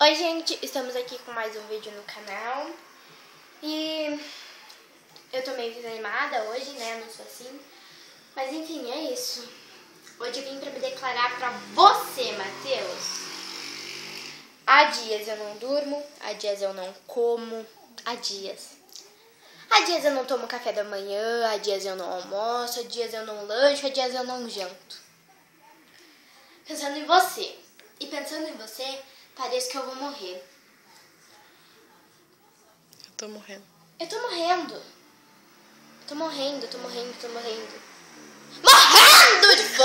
Oi gente, estamos aqui com mais um vídeo no canal. E eu tô meio desanimada hoje, né, não sou assim. Mas enfim, é isso. Hoje eu vim pra me declarar pra você, Matheus. Há dias eu não durmo, há dias eu não como, há dias eu não tomo café da manhã, há dias eu não almoço, há dias eu não lancho, há dias eu não janto. Pensando em você. E pensando em você, parece que eu vou morrer. Eu tô morrendo. Eu tô morrendo. Tô morrendo. Morrendo de